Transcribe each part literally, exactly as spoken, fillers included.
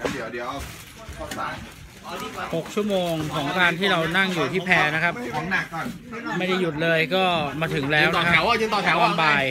เดี๋ยวเดี๋ยวข้าวสารหกชั่วโมงของการที่เรานั่งอยู่ที่แพนะครับของหนักก่อนไม่ได้หยุดเลยก็มาถึงแล้วนะครับตอนบ่าย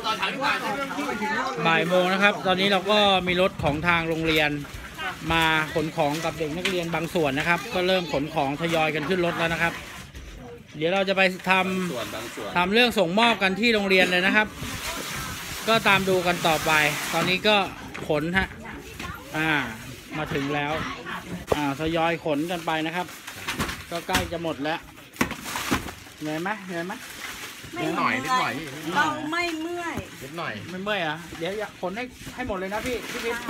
บ่ายโมงนะครับตอนนี้เราก็มีรถของทางโรงเรียนมาขนของกับเด็กนักเรียนบางส่วนนะครับก็เริ่มขนของทยอยกันขึ้นรถแล้วนะครับเดี๋ยวเราจะไปทำทำเรื่องส่งมอบกันที่โรงเรียนเลยนะครับก็ตามดูกันต่อไปตอนนี้ก็ขนฮะอ่ามาถึงแล้วอ่าทยอยขนกันไปนะครับก็ใกล้จะหมดแล้วเหนื่อยไหมเหนื่อยไหมนิดหน่อยนิดหน่อยเราไม่เมื่อยนิดหน่อยไม่เมื่อยอ่ะเดี๋ยวขนให้ให้หมดเลยนะพี่พี่พิษ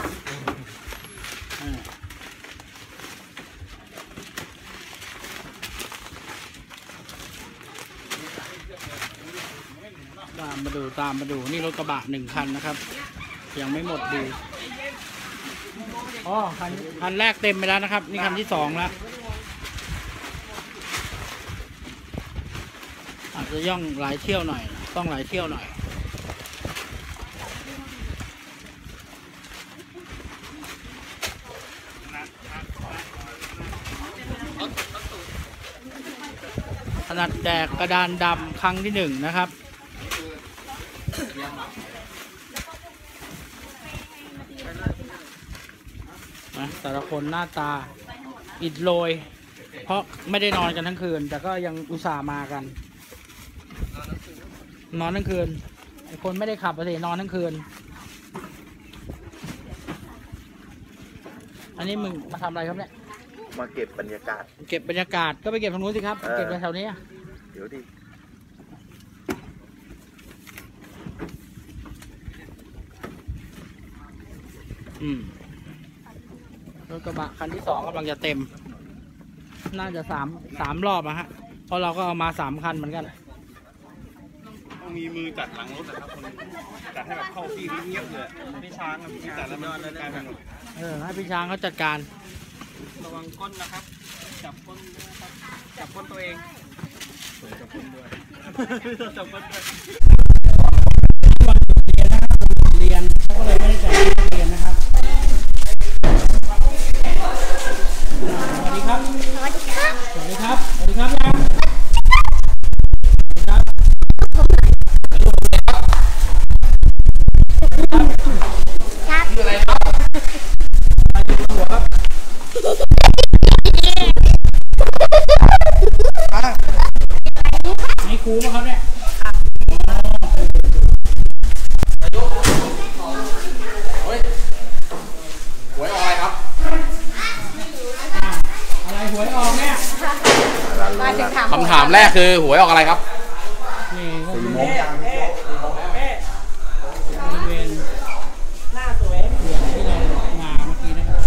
ตามมาดูตามมาดูนี่รถกระบะหนึ่งคันนะครับยังไม่หมดดีอ๋อคันคันแรกเต็มไปแล้วนะครับนี่คันที่สองแล้วอาจจะย่องหลายเที่ยวหน่อยต้องหลายเที่ยวหน่อยขนาดแดกกระดานดำครั้งที่หนึ่งนะครับแต่ละคนหน้าตาอิดโรยเพราะไม่ได้นอนกันทั้งคืนแต่ก็ยังอุตส่าห์มากันนอนทั้งคืนไอ้คนไม่ได้ขับไปสินอนทั้งคืนอันนี้มึงมาทำอะไรครับเนี่ยมาเก็บบรรยากาศเก็บบรรยากาศก็ไปเก็บทางนู้นสิครับเก็บแถวนี้เดี๋ยวดิอืมรถกระบะคันที่สองกำลังจะเต็มน่าจะสามสามรอบนะฮะเพราะเราก็เอามาสามคันเหมือนกันต้องมีมือจัดหลังรถนะครับคนจัดให้แบบเข้าที่เงียบเลยพี่ช้างพี่จัดแล้วมันกลายเป็นเออให้พี่ช้างเขาจัดการระวังก้นนะครับจับก้นนะครับจับก้นตัวเองจับก้นด้วยจับก้นด้วยเรียนเขาก็เลยไม่ได้จัดเรียนนะครับสวัสดีครับสวัสดีครับสวัสดีครับสวัสดีครับยังครับครับคืออะไรครับมาอยู่หัวครับนี่ครูป่ะครับเนี่ยคำถามแรกคือหวยออกอะไรครับนี่ก็คือโมงยังบริเวณหน้าสวยเหมือนที่เรามาเมื่อกี้นะครับ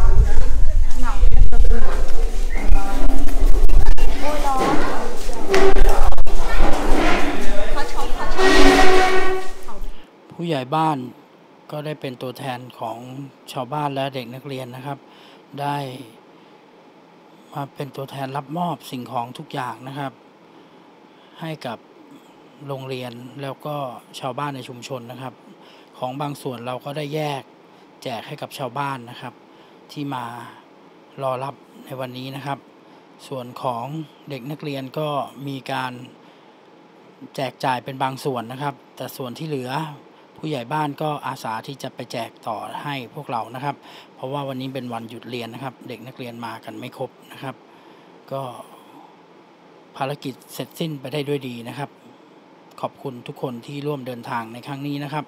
ผู้ใหญ่บ้านก็ได้เป็นตัวแทนของชาวบ้านและเด็กนักเรียนนะครับได้มาเป็นตัวแทนรับมอบสิ่งของทุกอย่างนะครับให้กับโรงเรียนแล้วก็ชาวบ้านในชุมชนนะครับของบางส่วนเราก็ได้แยกแจกให้กับชาวบ้านนะครับที่มารอรับในวันนี้นะครับส่วนของเด็กนักเรียนก็มีการแจกจ่ายเป็นบางส่วนนะครับแต่ส่วนที่เหลือผู้ใหญ่บ้านก็อาสาที่จะไปแจกต่อให้พวกเรานะครับเพราะว่าวันนี้เป็นวันหยุดเรียนนะครับเด็กนักเรียนมากันไม่ครบนะครับก็ภารกิจเสร็จสิ้นไปได้ด้วยดีนะครับขอบคุณทุกคนที่ร่วมเดินทางในครั้งนี้นะครับ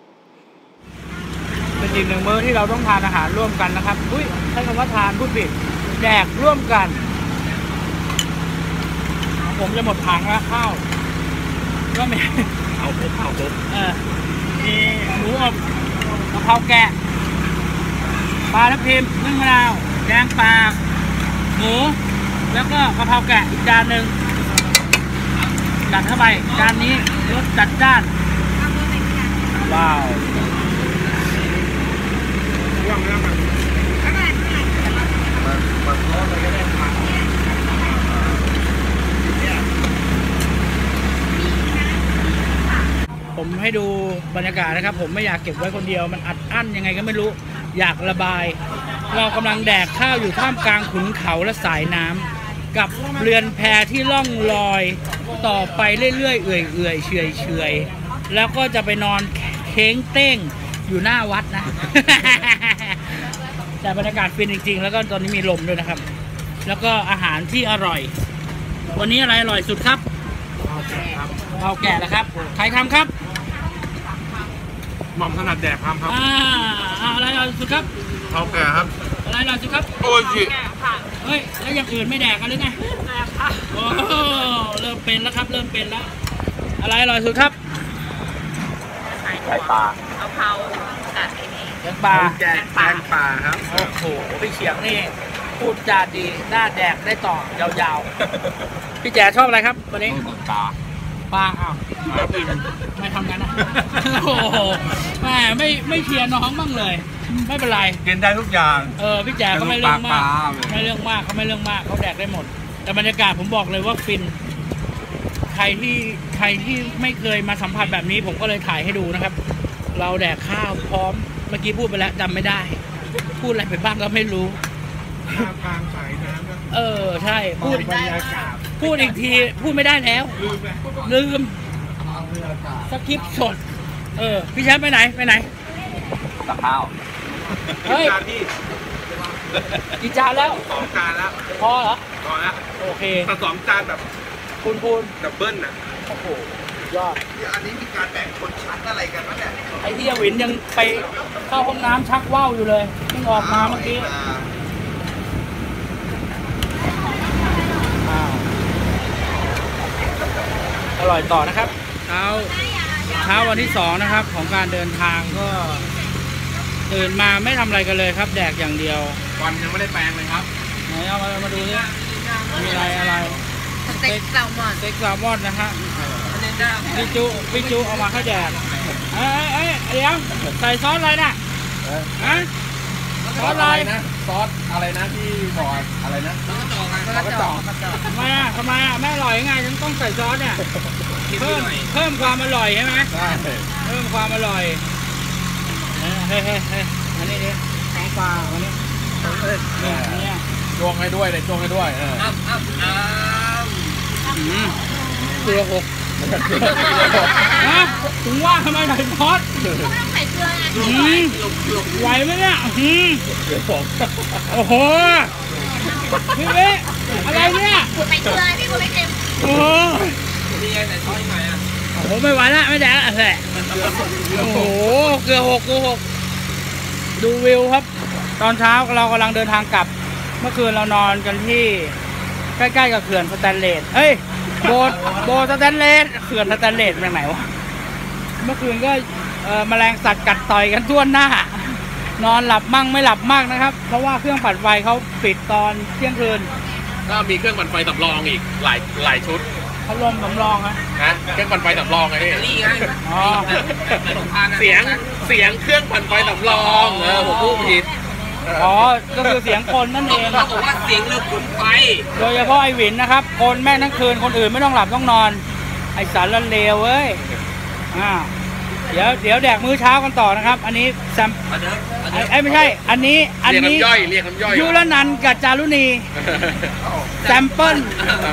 เป็นอีกหนึ่งมื้อที่เราต้องทานอาหารร่วมกันนะครับอุ้ยใช้คำว่าทานพูดผิดแจกร่วมกันผมจะหมดถังแล้วข้าวก็ไม่เอาครบเอาครบเออมีหมูอบกะเพราแกะปลาทับทิมนึ่งมะนาวแกงปลาหมูแล้วก็กะเพราแกะอีกจานหนึ่งจัดเข้าไปจานนี้รสจัดจ้านว้าวผมให้ดูบรรยากาศนะครับผมไม่อยากเก็บไว้คนเดียวมันอัดอั้นยังไงก็ไม่รู้อยากระบายเรากำลังแดกข้าวอยู่ท่ามกลางขุนเขาและสายน้ำกับเรือนแพที่ล่องลอยต่อไปเรื่อยๆเอื่อยๆเฉยเฉยๆแล้วก็จะไปนอนเค้งเต้งอยู่หน้าวัดนะ แต่บรรยากาศฟินจริงๆแล้วก็ตอนนี้มีลมด้วยนะครับแล้วก็อาหารที่อร่อยวันนี้อะไรอร่อยสุดครับข้าวแก่แล้วครับใครทำครับหม่อมถนัดแดกครับครับอ่าอะไรอร่อยสุดครับข้าวแก่ครับอะไรอร่อยสุดครับโอ้ยจิเฮ้ยแล้วอย่างอื่นไม่แดกกันหรือไงแดกค่ะโอ้เริ่มเป็นแล้วครับเริ่มเป็นแล้วอะไรอร่อยสุดครับไก่ปลาเอาเผากัดไอ้นี่แกงปลาแกงปลาครับโอ้โหพี่เฉียงนี่พูดจาดีหน้าแดกได้ต่อยาวๆพี่แจ๋ชอบอะไรครับวันนี้ปลาปลาอ้าวไม่ทำงั้นนะโอ้โหแม่ไม่ไม่เชียร์น้องบ้างเลยไม่เป็นไรกินได้ทุกอย่างเออพี่แจ๋เขาไม่เรื่องมากไม่เรื่องมากเขาไม่เรื่องมากเขาแดกได้หมดแต่บรรยากาศผมบอกเลยว่าฟินใครที่ใครที่ไม่เคยมาสัมผัสแบบนี้ผมก็เลยถ่ายให้ดูนะครับเราแดกข้าวพร้อมเมื่อกี้พูดไปแล้วจำไม่ได้พูดอะไรไปบ้างก็ไม่รู้ท่ามกลางสายน้ำเออใช่พูดพูดอีกทีพูดไม่ได้แล้วลืมสคริปต์สดเออพี่แชมป์ไปไหนไปไหนตักข้าวเฮ้ยกี่จานแล้วสองจานแล้วพอเหรอพอแล้วโอเคแต่สองจานแบบพูนพูนดับเบิ้ลน่ะโอ้โหยอดอันนี้มีการแบ่งคนชั้นอะไรกันวะเนี่ยไอ้ที่วินยังไปเข้าห้องน้ำชักว่าวอยู่เลยเพิ่งออกมาเมื่อกี้อร่อยต่อนะครับเช้าเช้าวันที่สองนะครับของการเดินทางก็ตื่นมาไม่ทำอะไรกันเลยครับแดกอย่างเดียววันยังไม่ได้แปรงเลยครับไหนเอามามาดูนี่มีอะไรอะไรสเต็กแซลมอนสเต็กแซลมอนนะฮะพี่จุพี่จุเอามาให้แดกเอ้ยเอ้ยเดี๋ยวใส่ซอสอะไรน่ะฮะซอสอะไรนะซอสอะไรนะที่บอกอะไรนะซอสกระจอกทำไมอ่ะทำไมอ่ะไม่อร่อยไงฉันต้องใส่ซอสเนี่ยเพิ่มเพิ่มความอร่อยใช่ไหมใช่เพิ่มความอร่อยเฮ้ยเฮ้ยเฮ้ยอันนี้ดิท้องปลาอันนี้เนี่ยเนี่ยจวงให้ด้วยเลยจวงให้ด้วยเอออ้ำอ้ำอ้ำเกลือหกนะถึงว่าทำไมใส่ซอสใส่เกลือไงไหวไหมเนี่ยโอ้โหพี่เว้อะไรเนี่ยใส่เกลือพี่กูไม่เค็มโอ้นี่ไงใส่ซอสยังไงอ่ะโอ้โหไม่ไหวแล้วไม่แดกแหละโอ้โหเกลือหกเกลือหกดูวิวครับตอนเช้าเรากำลังเดินทางกลับเมื่อคืนเรานอนกันที่ใกล้ๆกับเขื่อนสแตนเลสเฮ้ยโบโบสแตนเลสเขื่อนสแตนเลสเป็นไหนวะเมื่อคืนก็แมลงสัตว์กัดต่อยกันทั่วหน้านอนหลับมั่งไม่หลับมั่งนะครับเพราะว่าเครื่องปั่นไฟเขาปิดตอนเที่ยงคืนก็มีเครื่องปั่นไฟสำรองอีกหลายหลายชุดพัดลมสำรองฮะนะเครื่องปั่นไฟสำรองไงนี่ไงอ๋อเสียงเสียงเครื่องปั่นไฟสำรองเออผมพูดผิดอ๋อก็คือเสียงคนนั่นเองเขาบอกว่าเสียงเรือขนไฟโดยเฉพาะไอ้หวินนะครับคนแม่ทั้งคืนคนอื่นไม่ต้องหลับต้องนอนไอ้สารละเลวเว้ยอ่าเดี๋ยวเดี๋ยวแดกมื้อเช้ากันต่อนะครับอันนี้แซมไอ้ไม่ใช่อันนี้อันนี้ยูรนันท์กับจารุณีแซมเปิล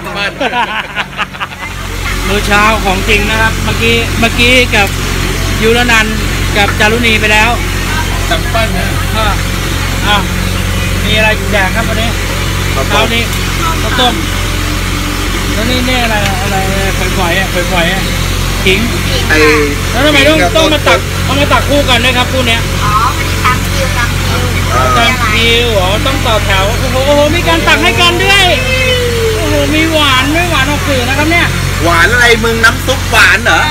มื้อเช้าของจริงนะครับเมื่อกี้เมื่อกี้กับยูรนันท์กับจารุณีไปแล้วแซมเปิลนะอ่ะมีอะไรแดกครับวันนี้เช้านี้ข้าวต้มแล้วนี่นี่อะไรอะไรฝอยๆอ่ะฝอยๆอ่ะขิงแล้วทำไมต้องต้องมาตักต้องมาตักคู่กันด้วยครับคู่เนี้ยอ๋อมันตามคิวตามคิวตามคิวอ๋อต้องต่อแถวโอ้โหโอ้โหมีการตักให้กันด้วยโอ้โหมีหวานไม่หวานออกสื่อนะครับเนี่ยหวานอะไรมึงน้ำซุปหวานเหรอ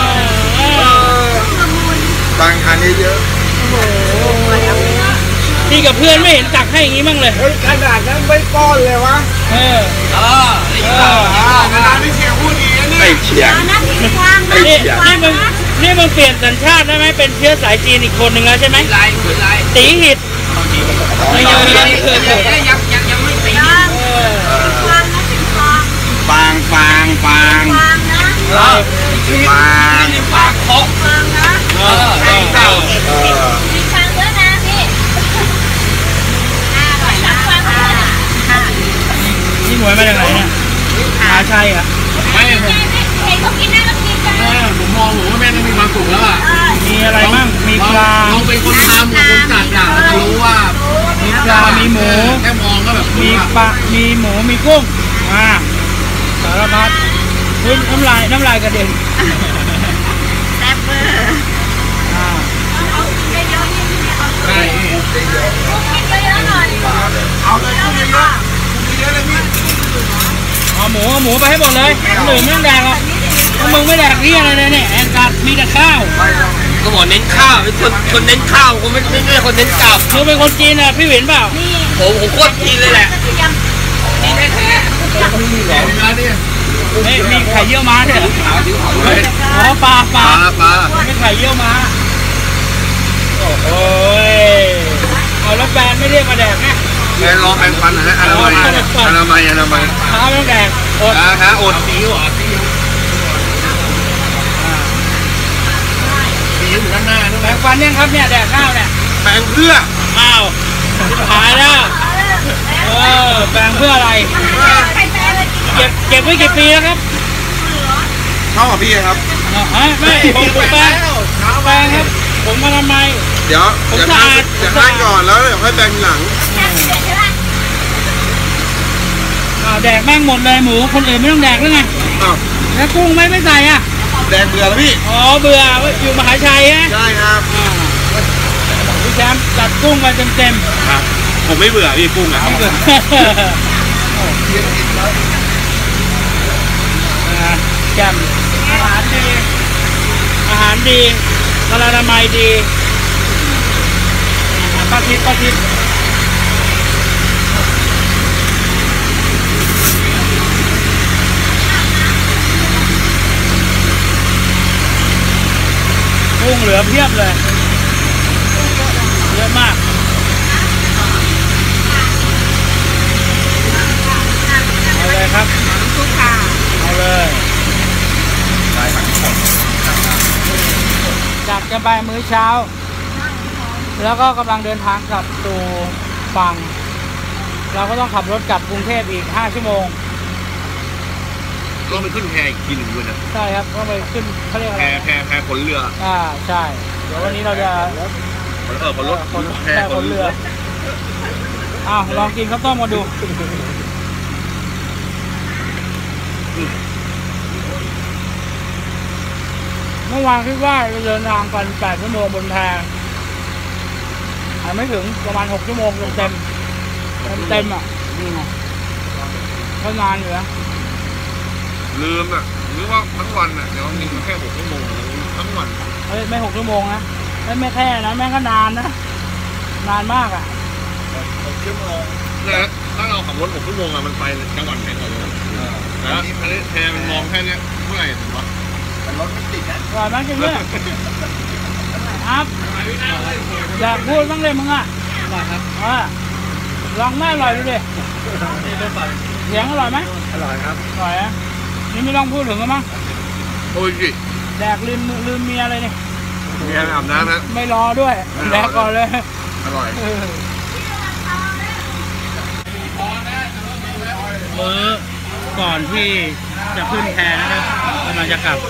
บางอันเยอะโอ้โหที่กับเพื่อนไม่เห็นตักให้อย่างนี้มั่งเลยขนาดนั้นไม่ป้อนเลยวะเออเออเออขนาดไม่เชียร์พูดดีนะเนี่ยไม่เชียร์นี่นี่มึงนี่มึงเปลี่ยนสัญชาติได้ไหมเป็นเชื้อสายจีนอีกคนหนึ่งแล้วใช่ไหมไรคือไรตีหิดยังยังยังยังยังไม่ตีฟางฟางฟางฟางนะฟางฟางคกฟางนะเออเออมีฟางด้วยนะพี่ชัยอ่ะไม่ผมเห็นเขากินได้แล้วกินกันเออผมมองผมว่าแม่ต้องมีความสุขแล้วอ่ะมีอะไรบ้างมีปลาเราเป็นคนทำกับคนจัดอ่ะเราจะรู้ว่ามีปลามีหมูแค่มองก็แบบมีปลามีหมูมีกุ้งอ่าสารพัดเฮ้ยน้ำลายน้ำลายกระเด็นแซ่บเบอร์อ่าเอาเยอะๆยิ่งๆเอาใช่กินเยอะๆหน่อยเอาเลยกุ้งเยอะๆกุ้งเยอะเลยพี่เอาหมูเอาหมูไปให้หมดเลยคนอื่นไม่ต้องแดกหรอกพวกมึงไม่แดกนี่อะไรเลยเนี่ยแอนกัดมีแต่ข้าวก็บอกเน้นข้าวเป็นคนคนเน้นข้าวผมไม่ไม่ไม่คนเน้นกลับมึงเป็นคนจีนอ่ะพี่หวินเปล่าผมผมโคตรกินเลยแหละนี่แท้มีเหรอมีแล้วเนี่ยเฮ้ยมีไข่เยี่ยวม้าด้วยเหรอขาวผิวขาวเลยอ๋อปลาปปลาลาปลาไม่ไข่เยี่ยวม้าโอ้โหเอาแล้วแฟนไม่เรียกมาแดกไงแอนรอแอนฟันนะอนามัยอนามัยอนามัยท้าไม่ต้องแดกอดอ่าฮะอดสีหัวสีสีอยู่ด้านหน้านู่นแปรนะงฟันยังครับเนี่ยแดกข้าวเนี่ยแปลงเพื่ออ้าวหายแล้วเออแปลงเพื่ออะไรใครแพ้เลยกินเก็บเก็บไว้กี่ปีแล้วครับเท่ากับพี่ครับอ๋อฮะไม่ผมผมแปลงแปลงครับ ผมมาทำไมเดี๋ยวผมเดี๋ยวสะอาดเดี๋ยวให้ก่อนแล้วเดี๋ยวให้แปลงหลังแซ่บเด็ดใช่ไหมอ้าวแดกแม่งหมดเลยหมูคนอื่นไม่ต้องแดกหรือไงอ้าวแล้วกุ้งไม่ไม่ใส่อ่ะแดงเบื่อแล้วพี่อ๋อเบื่ออยู่มหาชัยฮะใช่ครับอ่าพี่แชมป์จัดกุ้งมาเต็มเต็มครับ ผมไม่เบื่อพี่กุ้งอ่ะๆเบื่ออ่าแจ่มอาหารดีอาหารดีพลานามัยดีป้าทิพย์ป้าทิพย์กุ้งเหลือเพียบเลยเยอะมากเอาเลยครับทุกค่ะเอาเลยจัดกันไปมื้อเช้า แล้วก็กำลังเดินทางกลับสู่ฝั่งเราก็ต้องขับรถกลับกรุงเทพอีกห้าชั่วโมงต้องไปขึ้นแพอีกทีหนึ่งด้วยนะใช่ครับต้องไปขึ้นเขาเรียกอะแพไรแพแพขนเรืออ่าใช่ เดี๋ยววันนี้เราจะเออขนรถคนแพแต่ขคน นเรืเรือ ออ้าวลองกินข้าวต้มมาดู เมื่อวานคิดว่าจะเดินทางกันแปดชั่วโมงบนแพอาจไม่ถึงประมาณหกชั่วโมงเต็มเต็มเต็มๆอ่ะนี่ไงก็นานอยู่นะลืมอ่ะหรือว่าทั้งวันอ่ะเดี๋ยวจริงมันแค่หกชั่วโมงทั้งวันเฮ้ยไม่หกชั่วโมงนะไม่ไม่แค่นะแม่งก็นานนะนานมากอ่ะหกชั่วโมงเนี่ยถ้าเราขับรถหกชั่วโมงอะมันไปจังหวัดไหนก่อนเลยนะอันนี้แพมันมองแค่เนี้ยเมื่อไหร่ถึงวะแต่รถมันติดนะอร่อยมากจริงเลยครับอยากพูดบ้างเลยมึงอ่ะอร่อยครับอ่าลองไม่อร่อยดูดิเสียงอร่อยไหมอร่อยครับอร่อยนะนี่ไม่ต้องพูดถึงกันมั้งโอ้ยจิแดกลืมลืมเมียเลยนี่เมียอาบน้ำนะไม่รอด้วยแดกก่อนเลยอร่อยมื้อก่อนที่จะขึ้นแพนะครับกำลังจะกลับ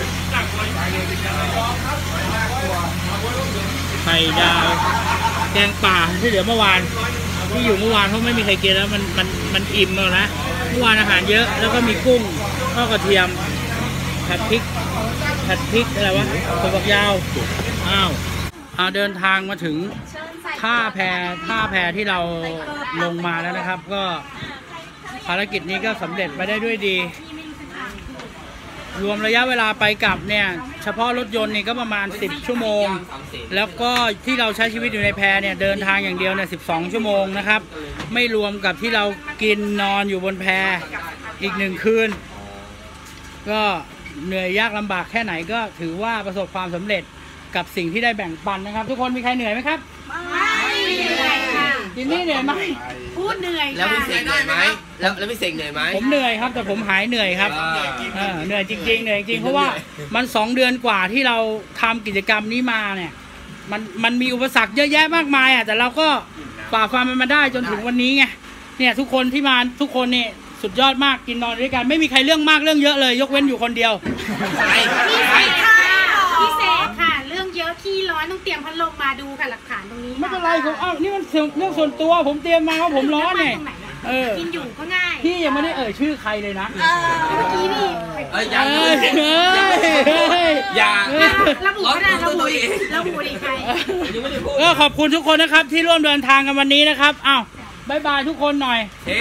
ไข่ดาวแกงป่าที่เหลือเมื่อวานที่อยู่เมื่อวานเพราะไม่มีใครกินแล้วมันมันมันอิ่มแล้วนะเมื่อวานอาหารเยอะแล้วก็มีกุ้งทอดกระเทียมผัดพริกผัดพริกอะไรวะถั่วฝักยาวอ้าวเอาเดินทางมาถึงท่าแพท่าแพที่เราลงมาแล้วนะครับ ก็ภารกิจนี้ก็สำเร็จไปได้ด้วยดี รวมระยะเวลาไปกลับเนี่ยเฉพาะรถยนต์นี่ก็ประมาณสิบชั่วโมงแล้วก็ที่เราใช้ชีวิตอยู่ในแพเนี่ยเดินทางอย่างเดียวเนี่ยสิบสองชั่วโมงนะครับไม่รวมกับที่เรากินนอนอยู่บนแพอีกหนึ่งคืนก็เหนื่อยยากลำบากแค่ไหนก็ถือว่าประสบความสำเร็จกับสิ่งที่ได้แบ่งปันนะครับทุกคนมีใครเหนื่อยไหมครับไม่เหนื่อยค่ะจินนี่เหนื่อยไหมพูดเหนื่อยแล้วค่ะพี่เสกเหนื่อยไหมแล้วแล้วพี่เสกเหนื่อยไหมผมเหนื่อยครับแต่ผมหายเหนื่อยครับ เออเหนื่อยจริงๆเหนื่อยจริงๆเพราะว่ามันสองเดือนกว่าที่เราทำกิจกรรมนี้มาเนี่ยมันมันมีอุปสรรคเยอะแยะมากมายอ่ะแต่เราก็ฝ่าฟันมันมาได้จนถึงวันนี้ไงเนี่ยทุกคนที่มาทุกคนเนี่ยสุดยอดมากกินนอนด้วยกันไม่มีใครเรื่องมากเรื่องเยอะเลยยกเว้นอยู่คนเดียวพี่เสกค่ะพี่เสกค่ะ เรื่องเยอะขี้ร้อนต้องเตรียมพัดลมมาดูค่ะหลักฐานตรงนี้ไม่เป็นไรผมอ้าวนี่มันเรื่องส่วนตัวผมเตรียมมาว่าผมร้อนไงเออกินอยู่ก็ง่ายพี่ยังไม่ได้เอ่ยชื่อใครเลยนะเออเมื่อกี้นี่เอ้ยอย่าเอ้ยเอ้ยอย่าระบุก็ได้ระบุระบุดีใครยังไม่ได้พูดก็ขอบคุณทุกคนนะครับที่ร่วมเดินทางกันวันนี้นะครับอ้าวบายบายทุกคนหน่อยเฮ้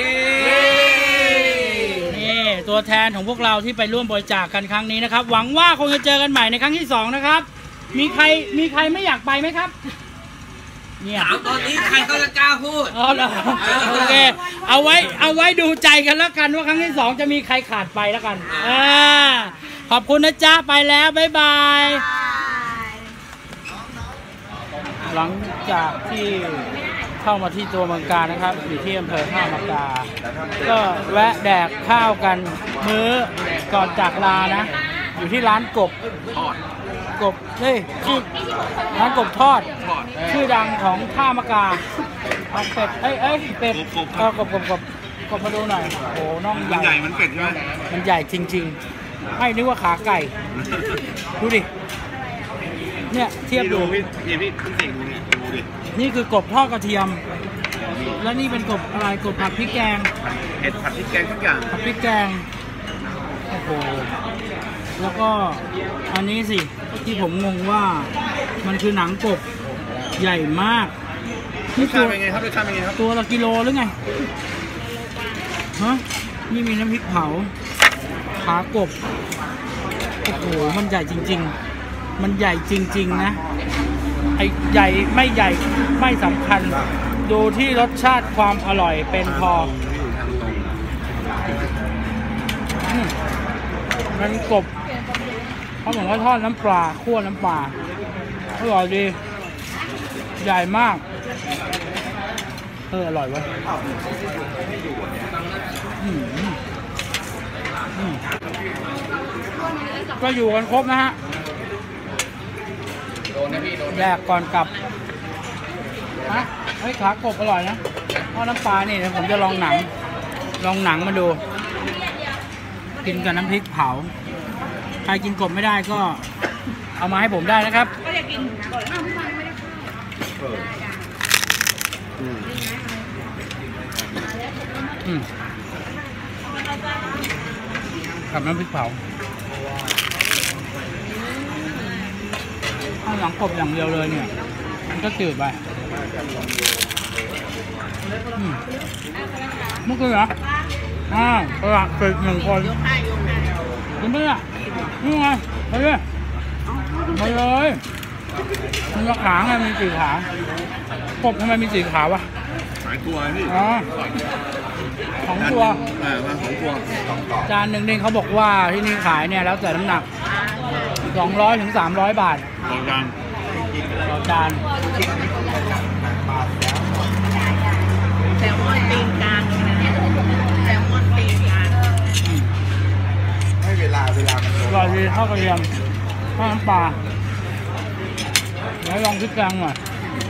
นี่ตัวแทนของพวกเราที่ไปร่วมบริจาคกันครั้งนี้นะครับหวังว่าคงจะเจอกันใหม่ในครั้งที่สองนะครับมีใครมีใครไม่อยากไปไหมครับเนี่ยถามตอนนี้ใครก็จะกล้าพูดอ๋อเหรอโอเคเอาไว้เอาไว้ดูใจกันแล้วกันว่าครั้งที่สองจะมีใครขาดไปแล้วกันอ่าขอบคุณนะจ๊ะไปแล้วบ๊ายบายหลังจากที่เข้ามาที่ตัวเมืองกาญนะครับอยู่ที่อำเภอท่ามะกาก็แวะแดกข้าวกันมื้อก่อนจากลานะอยู่ที่ร้านกบทอดกบเฮ้ยชื่อร้านกบทอดทอดชื่อดังของท่ามะกาเอาเป็ดเอ้ยเอ้ยเป็ดกบๆเออกบกบกบกบมาดูหน่อยโอ้น่องมันใหใหญ่ญ่มันเป็ดใช่ไหมมันใหญ่จริงๆไม่นึกว่าขาไก่ดูดิเนี่ยเทียบพี่ดูดูพี่พี่พี่พี่เสกดูเนี่ยดูดินี่คือกบทอดกระเทียม แล้วนี่เป็นกบอะไรกบผัดพริกแกงเห็ดผัดพริกแกงทุกอย่างผัดพริกแกงโอ้โหแล้วก็อันนี้สิที่ผมงงว่ามันคือหนังกบใหญ่มากรนี่สตัชาติวเป็นไงครับรสชาติเป็นไงครับตัวละกิโลหรือไงฮะนี่มีน้ำพริกเผาขากบโอ้โหมันใหญ่จริง ๆ มันใหญ่จริง ๆ นะไอใหญ่ไม่ใหญ่ไม่สำคัญดูที่รสชาติความอร่อยเป็นพออืมมันกบเขาบอกว่าทอดน้ำปลาคั่วน้ำปลาอร่อยดีใหญ่มากเอออร่อยเว้ยอืมอืมก็อยู่กันครบนะฮะแรกก่อนกลับฮะเฮ้ยขากบอร่อยนะทอดน้ำปลานี่เดี๋ยวผมจะลองหนัง ลองหนังมาดู กินกับน้ำพริกเผา ใครกินกบไม่ได้ก็เอามาให้ผมได้นะครับก็จะกินก่อนเอาพี่ฟังไม่ได้อืมกับน้ำพริกเผาถ้าหลังกบอย่างเดียวเลยเนี่ย มันก็จืดไปอืมมุกเลยเหรออ้าวตลาดเป็ดหนึ่งคนกินไหมอ่ะนี่ไงไปเลยไปเลยมันละขาไงมีสี่ขากบทำไมมีสี่ขาวะหายตัวพี่อ๋อสองตัวอ่ามาสองตัวจานหนึ่งนี่เขาบอกว่าที่นี่ขายเนี่ยแล้วแต่น้ำหนักสองร้อยถึงสามร้อยบาทสองจานต่อจานแซลมอนปีนกลางเลยนะแซลมอนปีนกลางให้เวลาเวลามันอร่อยดีข้าวกระเทียมข้าวน้ำปลาเดี๋ยวลองพริกแกงหน่อย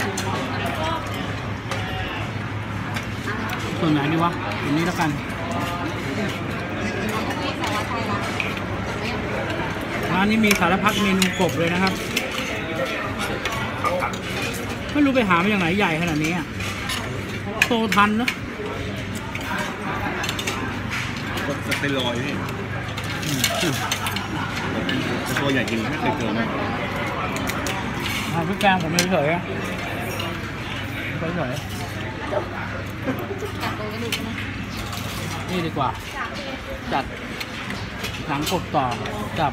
ส่วนไหนดีวะอันนี้แล้วกันร้านนี้มีสารพัดเมนูกบเลยนะครับไม่รู้ไปหามาอย่างไหนใหญ่ขนาดนี้อ่ะโตทันเนอะกบสเตียรอยด์พี่ตัวใหญ่จริงไม่เคยเจอไหมทานพริกแกงผมเฉยๆอะเฉยๆนี่ดีกว่า จัดหนังกบต่อกับ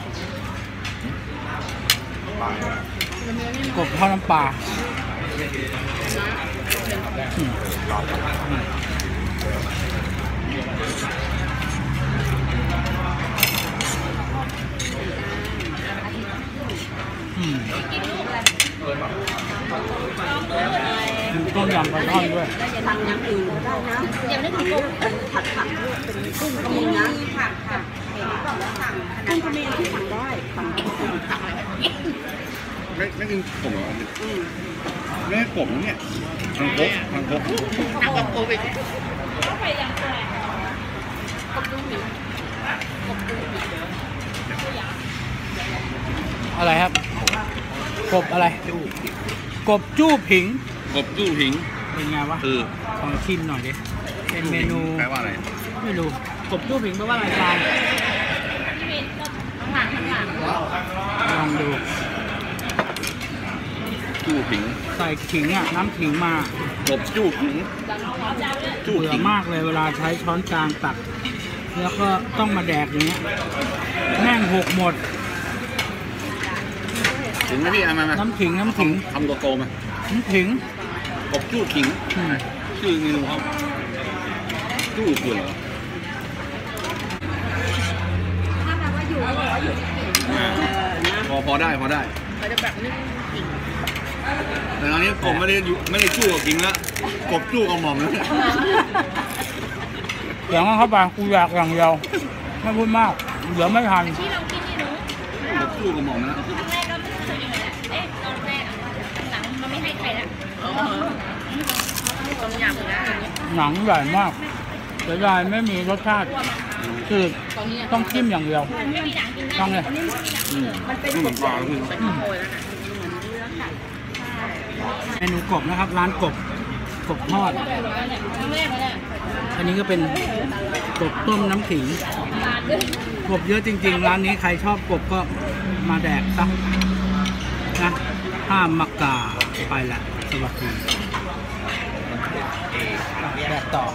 กบทอดน้ำปลาอืมอืมต้มยำปลาช่อนด้วยทำอย่างอื่นได้นะยังไม่ถึงกุ้งผัดผักด้วยเป็นกุ้งก็มีนะผักค่ะกุ้งก็มีที่สั่งได้สั่งได้ไม่ไม่กินกบเหรอไม่ใช่กบนะเนี่ยทางคกทางคกนั่งกับโควิดอะไรครับกบอะไรกบจู้ผิงกบจู้ผิงเป็นไงวะคือลองชิมหน่อยดิเป็นเมนูแปลว่าอะไรไม่รู้กบจู้ผิงแปลว่าอะไรจานลองดูจู้ผิงใส่ขิงอ่ะน้ำขิงมากบจู้ผิงจู้เบื่อผิงมากเลยเวลาใช้ช้อนกลางตักแล้วก็ต้องมาแดกอย่างเงี้ยแม่งหกหมดถึงไหมพี่เอามามาน้ำขิงน้ำขิงทำตัวโตมาน้ำขิงกบจู้ผิงอืมชื่อเมนูเขาจู้คือเหรอถ้าแบบว่าอยู่ก็บอกว่าอยู่ที่ผิงอ่าพอพอได้พอได้เขาจะแบบนึ่งผิงแต่ตอนนี้ผมไม่ได้อยู่ไม่ได้จู้กับผิงแล้วกบจู้กับหม่อมแล้วเนี่ยเดี๋ยวงั้นเข้าไปกูอยากอย่างเดียวไม่พูดมากเดี๋ยวไม่ทันที่เรากินนี่หนูกบจู้กับหม่อมแล้วครั้งแรกก็ไม่เคยกินเลยเอ๊ะตอนแรกหลังมันไม่ให้ใครแล้วต้มยำนะหนังใหญ่มากแต่ยายไม่มีรสชาติคือต้องจิ้มอย่างเดียวไม่มีหนังกินต้องเลยอืมนี่เหมือนปลาแล้วคืออืมเมนูกบนะครับ ร้านกบกบทอด อันนี้ก็เป็นกบต้มน้ำขิงกบเยอะจริงๆ ร้านนี้ใครชอบกบก็มาแดกซะนะห้ามมากาไปละสวัสดีแดกต่อ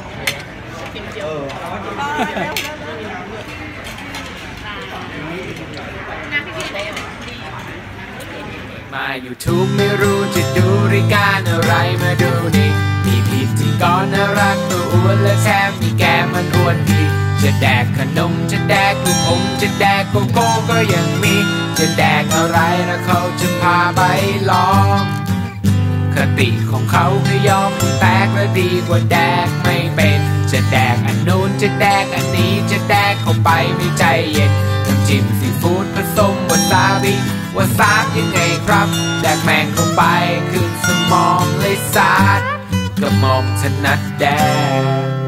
มา YouTube ไม่รู้จะดูรายการอะไรมาดูนี่มีพิธีกรน่ารักตัวอ้วนและแถมมีแก้มมันอ้วนดีจะแดกขนมจะแดกลูกอมจะแดกโกโก้ก็ยังมีจะแดกอะไรนะเขาจะพาไปลองคติของเขาคือยอมแตกและดีกว่าแดกไม่เป็นจะแดกอันนู้นจะแดกอันนี้จะแดกเข้าไปไม่ใจเย็นน้ำจิ้มซีฟู้ดผสมวาซาบิวาซาบยังไงครับแดกแมงเข้าไปขึ้นสมองเลยสาดกระหม่อมถนัดแดก